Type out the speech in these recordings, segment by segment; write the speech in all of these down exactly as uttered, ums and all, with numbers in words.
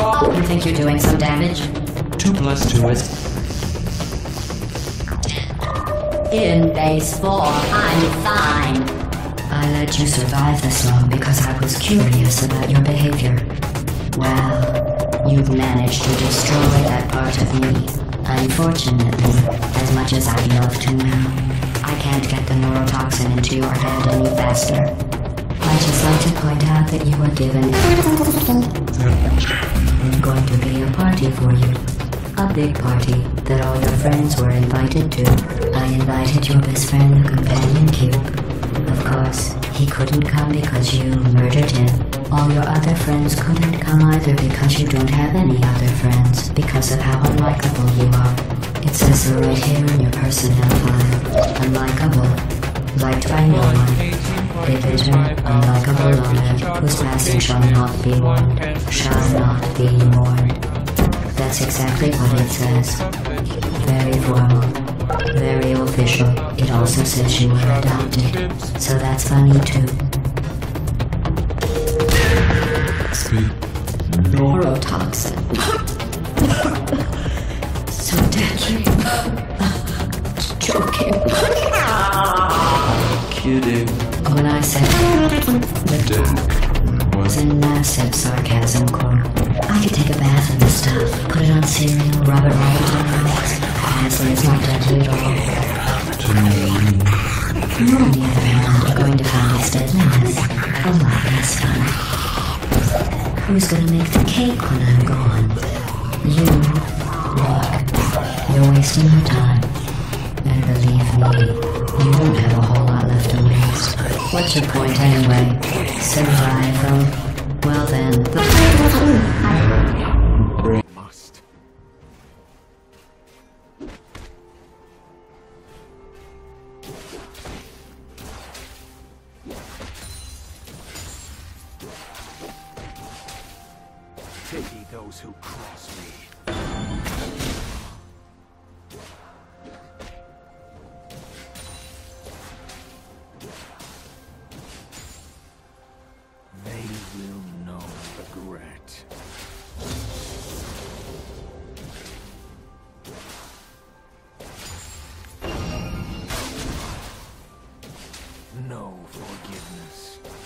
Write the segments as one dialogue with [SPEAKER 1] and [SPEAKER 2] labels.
[SPEAKER 1] You think you're doing some damage?
[SPEAKER 2] Two plus two is...
[SPEAKER 1] In base four, I'm fine. I let you survive this long because I was curious about your behavior. Well, you've managed to destroy that part of me. Unfortunately, as much as I'd love to now, I can't get the neurotoxin into your head any faster. I'd just like to point out that you were given... going to be a party for you. A big party that all your friends were invited to. I invited your best friend, the companion Cube. Of course, he couldn't come because you murdered him. All your other friends couldn't come either because you don't have any other friends because of how unlikable you are. It says so right here in your personnel file. Unlikable. Liked by no one. A bitter, unlikable loner whose passing shall not be mourned. Shall not be mourned. That's exactly what it says. Very formal. Very official. It also says you were adopted. So that's funny too.
[SPEAKER 2] Speed.
[SPEAKER 1] Neurotoxin. So deadly. Joking.
[SPEAKER 2] Kidding.
[SPEAKER 1] When I said
[SPEAKER 2] Dead.
[SPEAKER 1] was in massive sarcasm core. I could take a bath in this stuff, put it on cereal, rub it right into my mouth. Honestly, it's not deadly at all.
[SPEAKER 2] To me.
[SPEAKER 1] On the other hand, I'm going to find its deadliness a lot less fun. Who's gonna make the cake when I'm gone? You. Look, you're wasting your time. And believe me, you don't have a whole lot left to waste. What's your point anyway? Survival? Well then...
[SPEAKER 3] Must. Pity those who cross me. They will know regret. No forgiveness.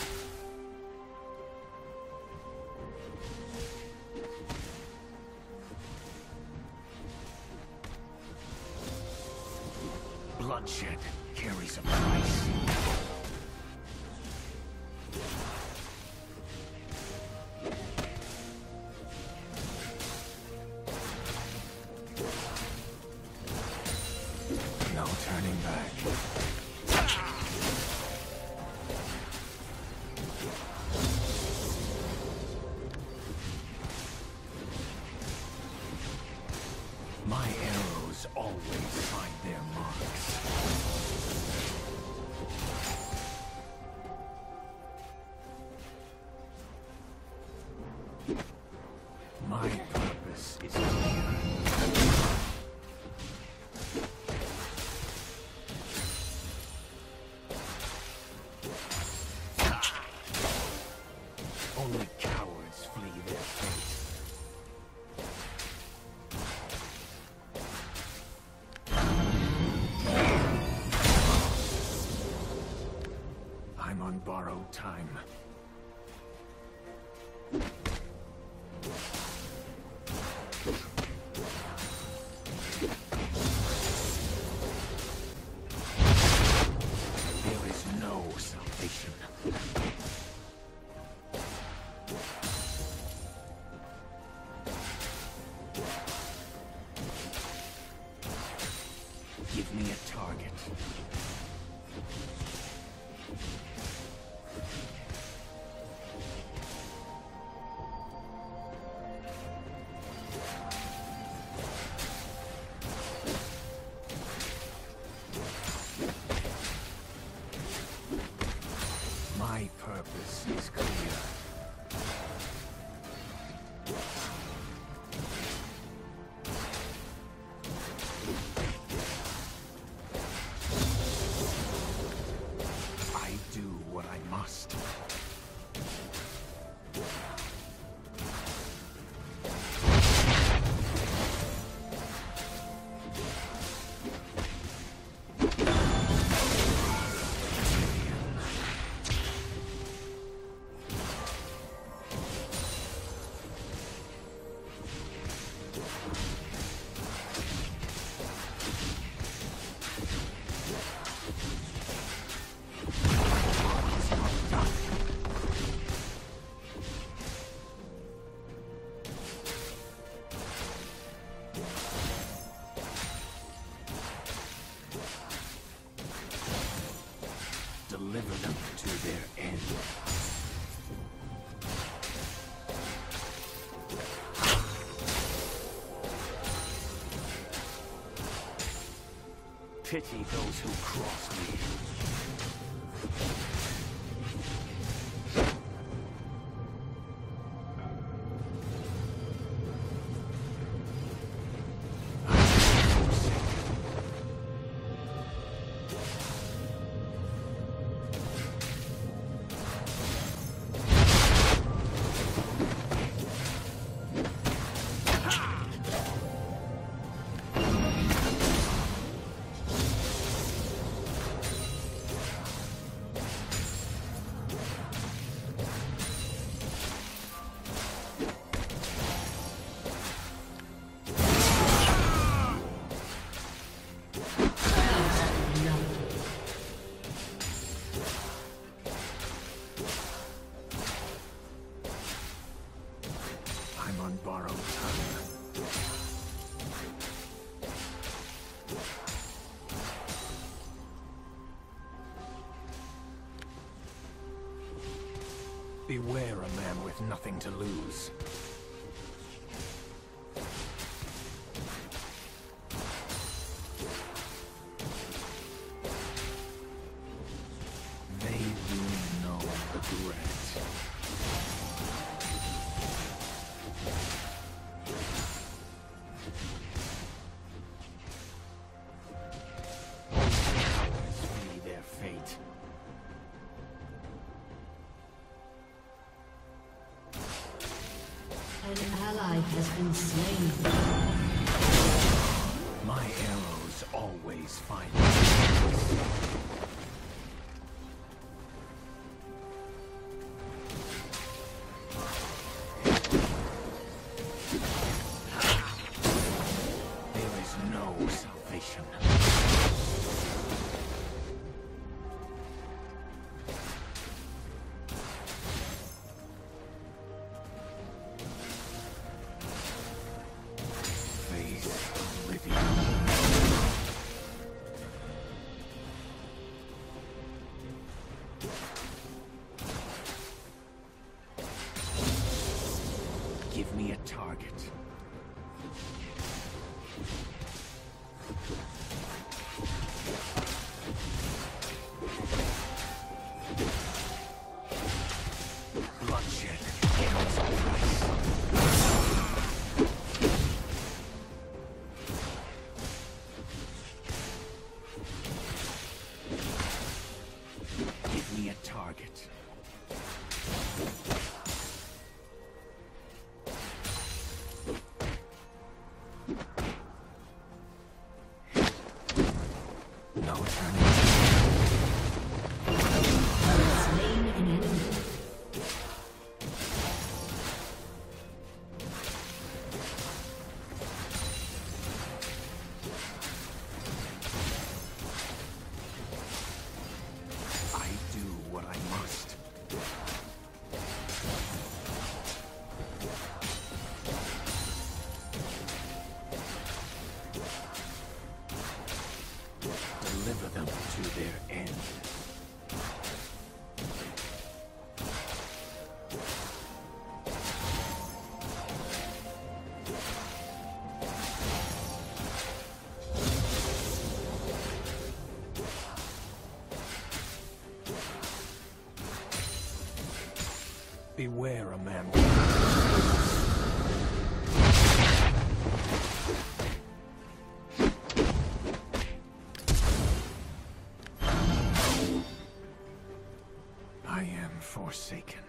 [SPEAKER 3] Bloodshed carries a price. No turning back. My arrows always find their marks. My purpose is clear. Only cowards flee their fate. I'm on borrowed time. There is no salvation. Give me a target. pity those who cross me. I'm on borrowed time. Beware a man with nothing to lose. They will know regret.
[SPEAKER 1] An ally has been slain.
[SPEAKER 3] My arrows always find There is no salvation. Give me a target. Bloodshed counts a price. Give me a target. No turning.
[SPEAKER 1] Slain an enemy.
[SPEAKER 3] I do what I must. Deliver them to their end. Beware a man. I am forsaken.